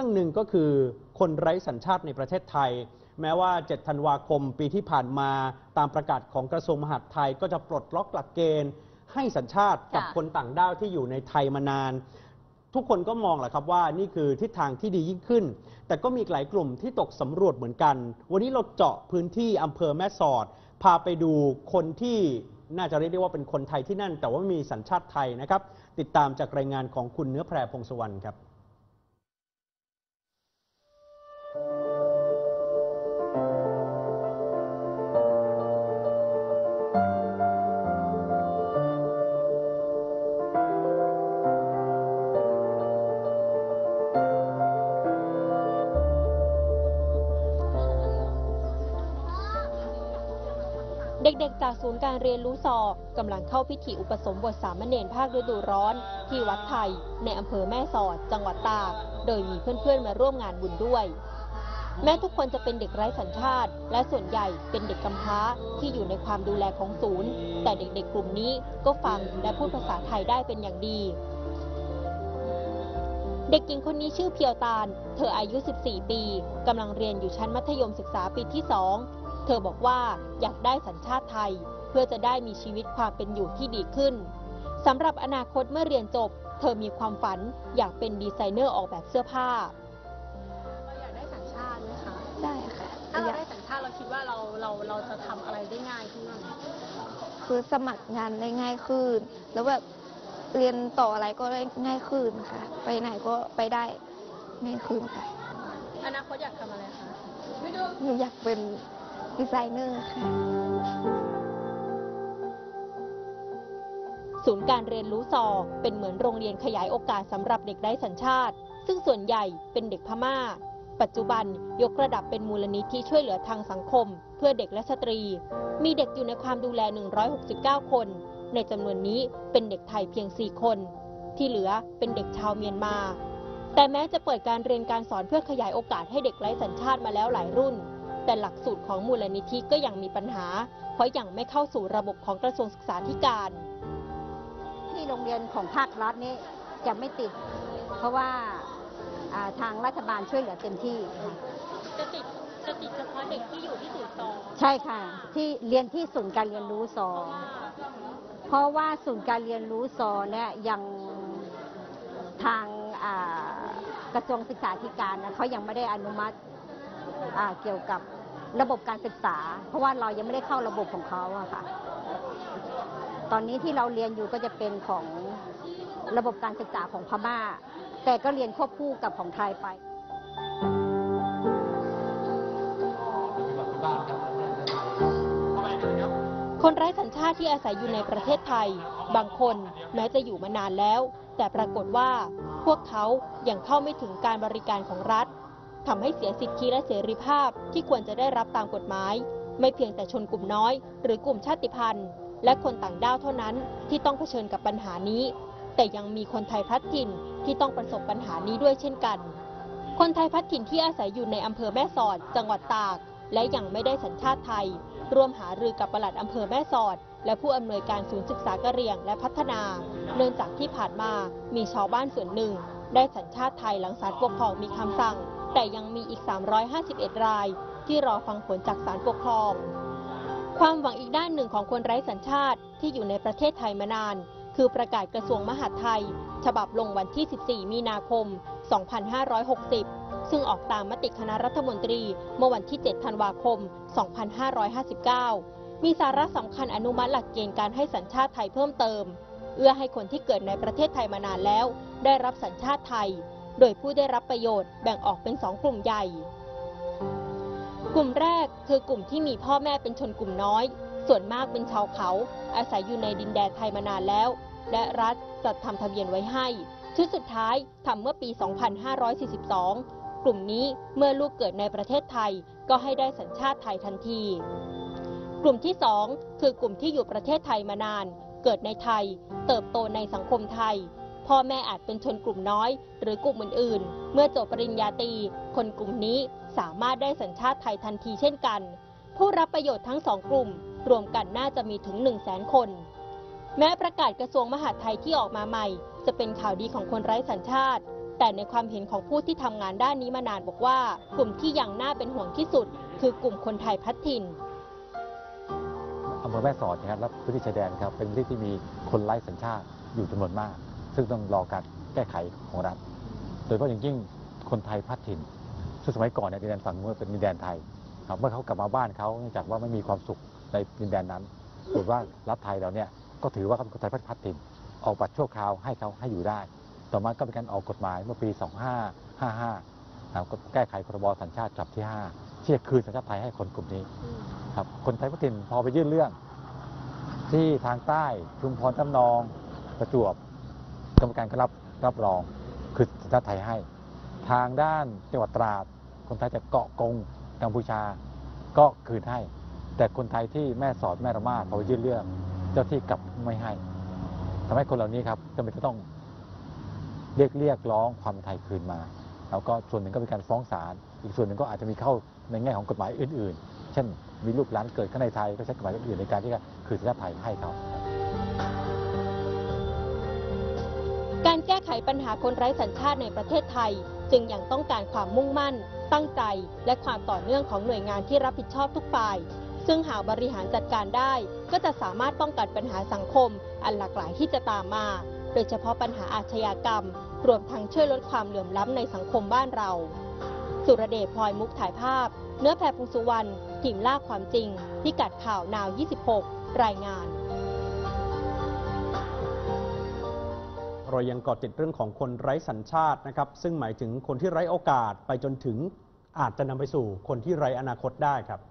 หนึ่งก็คือคนไร้สัญชาติในประเทศไทยแม้ว่า 7 ธันวาคมปีที่ผ่านมาตามประกาศของกระทรวงมหาดไทยก็จะปลดล็อกหลักเกณฑ์ให้สัญชาติกับคนต่างด้าวที่อยู่ในไทยมานานทุกคนก็มองแหละครับว่านี่คือทิศทางที่ดียิ่งขึ้นแต่ก็มีหลายกลุ่มที่ตกสำรวจเหมือนกันวันนี้เราเจาะพื้นที่อำเภอแม่สอดพาไปดูคนที่น่าจะเรียกได้ว่าเป็นคนไทยที่นั่นแต่ว่ามีสัญชาติไทยนะครับติดตามจากรายงานของคุณเนื้อแพรพงศวรรณครับเด็กๆจากศูนย์การเรียนรู้กำลังเข้าพิธีอุปสมบทสามเณรภาคฤดูร้อนที่วัดไทยในอำเภอแม่สอดจังหวัดตากโดยมีเพื่อนๆมาร่วมงานบุญด้วยแม้ทุกคนจะเป็นเด็กไร้สัญชาติและส่วนใหญ่เป็นเด็กกำพร้าที่อยู่ในความดูแลของศูนย์แต่เด็กๆกลุ่มนี้ก็ฟังและพูดภาษาไทยได้เป็นอย่างดีเด็กหญิงคนนี้ชื่อเพียวตาลเธออายุ14ปีกำลังเรียนอยู่ชั้นมัธยมศึกษาปีที่2เธอบอกว่าอยากได้สัญชาติไทยเพื่อจะได้มีชีวิตความเป็นอยู่ที่ดีขึ้นสำหรับอนาคตเมื่อเรียนจบเธอมีความฝันอยากเป็นดีไซเนอร์ออกแบบเสื้อผ้าเราอยากได้สัญชาติไหมคะได้ค่ะถ้าเราได้สัญชาติเราคิดว่าเราจะทำอะไรได้ง่ายขึ้นไหมคือสมัครงานได้ง่ายขึ้นแล้วแบบเรียนต่ออะไรก็ได้ง่ายขึ้นค่ะไปไหนก็ไปได้ง่ายขึ้นค่ะอนาคตอยากทำอะไรคะหนูอยากเป็นดีไซเนอร์ค่ะศูนย์การเรียนรู้เป็นเหมือนโรงเรียนขยายโอกาสสำหรับเด็กไร้สัญชาติซึ่งส่วนใหญ่เป็นเด็กพม่าปัจจุบันยกระดับเป็นมูลนิธิช่วยเหลือทางสังคมเพื่อเด็กและสตรีมีเด็กอยู่ในความดูแล169คนในจำนวนนี้เป็นเด็กไทยเพียง4คนที่เหลือเป็นเด็กชาวเมียนมาแต่แม้จะเปิดการเรียนการสอนเพื่อขยายโอกาสให้เด็กไร้สัญชาติมาแล้วหลายรุ่นแต่หลักสูตรของมูลนิธิก็ยังมีปัญหาเพราะยังไม่เข้าสู่ระบบของกระทรวงศึกษาธิการที่โรงเรียนของภาครัฐนี้จะไม่ติดเพราะว่าทางรัฐบาลช่วยเหลือเต็มที่จะติดเฉพาะเด็กที่อยู่ที่ศูนย์ใช่ค่ะที่เรียนที่ศูนย์การเรียนรู้เพราะว่าศูนย์การเรียนรู้เนี่ยยังทางกระทรวงศึกษาธิการนะเขายังไม่ได้อนุมัติเกี่ยวกับระบบการศึกษาเพราะว่าเรายังไม่ได้เข้าระบบของเขาอะค่ะตอนนี้ที่เราเรียนอยู่ก็จะเป็นของระบบการศึกษาของพม่าแต่ก็เรียนควบคู่กับของไทยไปคนไร้สัญชาติที่อาศัยอยู่ในประเทศไทยบางคนแม้จะอยู่มานานแล้วแต่ปรากฏว่าพวกเขายังเข้าไม่ถึงการบริการของรัฐทำให้เสียสิทธิและเสรีภาพที่ควรจะได้รับตามกฎหมายไม่เพียงแต่ชนกลุ่มน้อยหรือกลุ่มชาติพันธุ์และคนต่างด้าวเท่านั้นที่ต้องเผชิญกับปัญหานี้แต่ยังมีคนไทยพลัดถิ่นที่ต้องประสบปัญหานี้ด้วยเช่นกันคนไทยพลัดถิ่นที่อาศัยอยู่ในอำเภอแม่สอดจังหวัดตากและยังไม่ได้สัญชาติไทยร่วมหารือกับปลัดอำเภอแม่สอดและผู้อำนวยการศูนย์ศึกษากะเหรี่ยงและพัฒนาเนื่องจากที่ผ่านมามีชาวบ้านส่วนหนึ่งได้สัญชาติไทยหลังศาลปกครองมีคำสั่งแต่ยังมีอีก351รายที่รอฟังผลจากศาลปกครองความหวังอีกด้านหนึ่งของคนไร้สัญชาติที่อยู่ในประเทศไทยมานานคือประกาศกระทรวงมหาดไทยฉบับลงวันที่14มีนาคม2560ซึ่งออกตามมติคณะรัฐมนตรีเมื่อวันที่7ธันวาคม2559มีสาระสำคัญอนุมัติหลักเกณฑ์การให้สัญชาติไทยเพิ่มเติมเอื้อให้คนที่เกิดในประเทศไทยมานานแล้วได้รับสัญชาติไทยโดยผู้ได้รับประโยชน์แบ่งออกเป็น2กลุ่มใหญ่กลุ่มแรกคือกลุ่มที่มีพ่อแม่เป็นชนกลุ่มน้อยส่วนมากเป็นชาวเขาอาศัยอยู่ในดินแดนไทยมานานแล้วและรัฐจัดทำทะเบียนไว้ให้ชุดสุดท้ายทำเมื่อปี2542กลุ่มนี้เมื่อลูกเกิดในประเทศไทยก็ให้ได้สัญชาติไทยทันทีกลุ่มที่2คือกลุ่มที่อยู่ประเทศไทยมานานเกิดในไทยเติบโตในสังคมไทยพ่อแม่อาจเป็นชนกลุ่มน้อยหรือกลุ่มอื่นๆเมื่อจบปริญญาตรีคนกลุ่มนี้สามารถได้สัญชาติไทยทันทีเช่นกันผู้รับประโยชน์ทั้ง2กลุ่มรวมกันน่าจะมีถึง 100,000 คนแม้ประกาศกระทรวงมหาดไทยที่ออกมาใหม่จะเป็นข่าวดีของคนไร้สัญชาติแต่ในความเห็นของผู้ที่ทำงานด้านนี้มานานบอกว่ากลุ่มที่ยังน่าเป็นห่วงที่สุด คือกลุ่มคนไทยพัดถิ่นอำเภอแม่สอดนะครับและพื้นที่ชายแดนครับเป็นพื้นที่ที่มีคนไร้สัญชาติอยู่จำนวนมาก ซึ่งต้องรอการแก้ไขของรัฐโดยเฉพาะอย่างยิ่งคนไทยพัดถิ่นซึ่งสมัยก่อนเนี่ยดินแดนฝั่งนู้นเป็นดินแดนไทยครับเมื่อเขากลับมาบ้านเขาเนื่องจากว่าไม่มีความสุขในดินแดนนั้นปรากฏว่ารัฐไทยเราเนี่ยก็ถือว่าเขาเป็นคนไทยพัดถิ่นออกบัตรชั่วคราวให้เขาให้อยู่ได้ต่อมาก็เป็นการออกกฎหมายเมื่อปี 2555ก็แก้ไขพรบสัญชาติฉบับที่ 5 ที่จะคืนสัญชาติไทยให้คนกลุ่มนี้ครับคนไทยพัดถิ่นพอไปยื่นเรื่องที่ทางใต้ชุมพรจำนองประจวบกรรมการก็รับรองคือสัญชาติไทยให้ทางด้านจังหวัดตราดคนไทยจากเกาะกงกัมพูชาก็คืนให้แต่คนไทยที่แม่สอดแม่ระมาดพอไปยื่นเรื่องเจ้าที่กลับไม่ให้ทำให้คนเหล่านี้ครับจำเป็นจะต้องเรียกร้องความเป็นไทยคืนมาแล้วก็ส่วนหนึ่งก็เป็นการฟ้องศาลอีกส่วนหนึ่งก็อาจจะมีเข้าในแง่ของกฎหมายอื่นๆเช่นมีลูกหลานเกิดขึ้นในไทยก็ใช้กฎหมายอื่นในการที่จะคืนสัญชาติไทยให้เขาการแก้ไขปัญหาคนไร้สัญชาติในประเทศไทยจึงยังต้องการความมุ่งมั่นตั้งใจและความต่อเนื่องของหน่วยงานที่รับผิดชอบทุกฝ่ายซึ่งหากบริหารจัดการได้ก็จะสามารถป้องกันปัญหาสังคมอันหลากหลายที่จะตามมาโดยเฉพาะปัญหาอาชญากรรมรวมทั้งช่วยลดความเหลื่อมล้ำในสังคมบ้านเราสุรเดช พลอยมุกถ่ายภาพเนื้อแพร พงษ์สุวรรณทีมล่าความจริงพิกัดข่าว Now 26 รายงานเรายังเกาะติดเรื่องของคนไร้สัญชาตินะครับซึ่งหมายถึงคนที่ไร้โอกาสไปจนถึงอาจจะนำไปสู่คนที่ไร้อนาคตได้ครับ